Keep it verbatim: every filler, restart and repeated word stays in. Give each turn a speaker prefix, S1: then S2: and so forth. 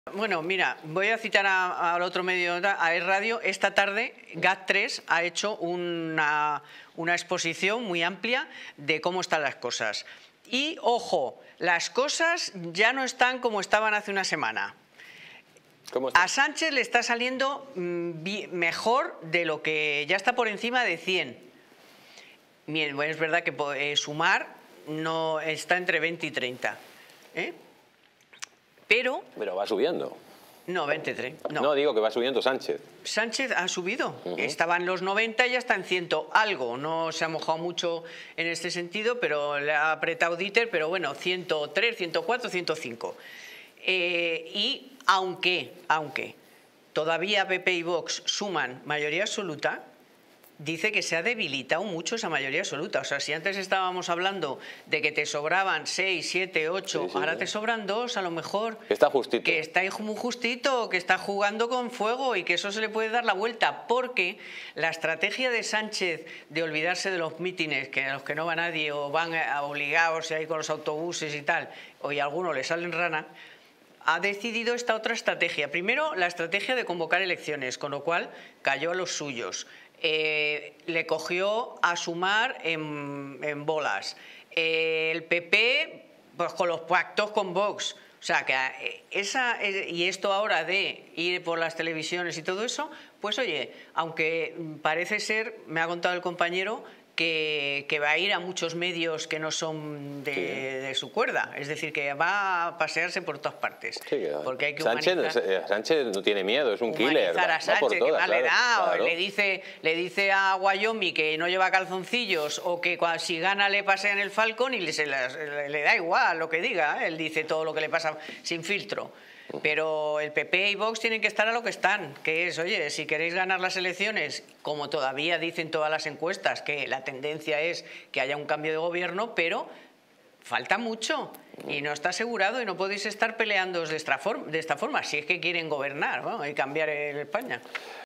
S1: Bueno, mira, voy a citar a- al otro medio, a Es Radio. Esta tarde, GAT tres ha hecho una, una exposición muy amplia de cómo están las cosas. Y, ojo, las cosas ya no están como estaban hace una semana.
S2: ¿Cómo está?
S1: A Sánchez le está saliendo mm, bi- mejor de lo que ya está por encima de cien. Bien, bueno, es verdad que eh, Sumar no está entre veinte y treinta. ¿eh? Pero,
S2: Pero va subiendo.
S1: no, veinte, treinta. No.
S2: No, digo que va subiendo Sánchez.
S1: Sánchez ha subido,
S2: Uh-huh.
S1: estaba en los noventa y ya está en cien algo, no se ha mojado mucho en este sentido, pero le ha apretado Dieter, pero bueno, ciento tres, ciento cuatro, ciento cinco. Eh, y aunque, aunque todavía P P y Vox suman mayoría absoluta, dice que se ha debilitado mucho esa mayoría absoluta. O sea, si antes estábamos hablando de que te sobraban seis, siete, ocho,
S2: Sí, sí,
S1: ahora
S2: sí.
S1: te sobran dos, a lo mejor.
S2: Está justito.
S1: Que está muy justito, que está jugando con fuego y que eso se le puede dar la vuelta, porque la estrategia de Sánchez de olvidarse de los mítines, que a los que no va nadie o van a- obligados ahí con los autobuses y tal, o y a algunos le salen rana, ha decidido esta otra estrategia. Primero, la estrategia de convocar elecciones, con lo cual cayó a los suyos. Eh, le cogió a Sumar en, en bolas. Eh, el P P, pues con los pactos con Vox. O sea, que eh, esa, y esto ahora de ir por las televisiones y todo eso, pues oye, aunque parece ser, me ha contado el compañero, que, que va a ir a muchos medios que no son de,
S2: Sí.
S1: de su cuerda. Es decir, que va a pasearse por todas partes.
S2: Sí, que-
S1: porque hay que
S2: Sánchez,
S1: humanizar,
S2: eh, Sánchez no tiene miedo, es un killer.
S1: humanizar
S2: Va,
S1: a
S2: va por
S1: Sánchez,
S2: todas,
S1: que mal le
S2: claro,
S1: da. O
S2: claro.
S1: le dice, le dice a Wyoming que no lleva calzoncillos, o que cua- si gana le pasea en el Falcon y le, se las- le- le da igual lo que diga. ¿eh? Él dice todo lo que le pasa sin filtro. Pero el P P y Vox tienen que estar a lo que están, que es, oye, si queréis ganar las elecciones, como todavía dicen todas las encuestas, que la tendencia es que haya un cambio de gobierno, pero falta mucho y no está asegurado y no podéis estar peleando de esta forma, de esta forma si es que quieren gobernar, ¿no? y cambiar el España.